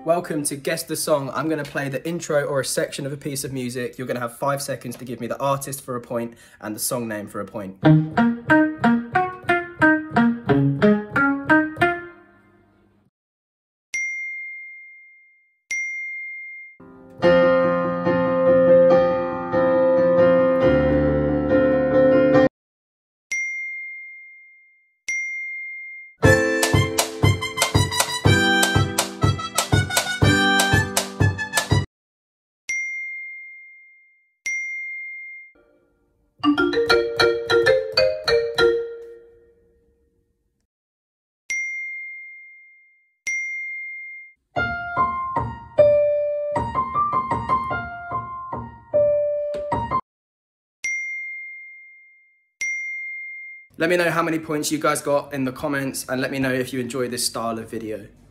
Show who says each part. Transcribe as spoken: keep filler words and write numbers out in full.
Speaker 1: Welcome to Guess the Song. I'm going to play the intro or a section of a piece of music. You're going to have five seconds to give me the artist for a point and the song name for a point. Let me know how many points you guys got in the comments and let me know if you enjoy this style of video.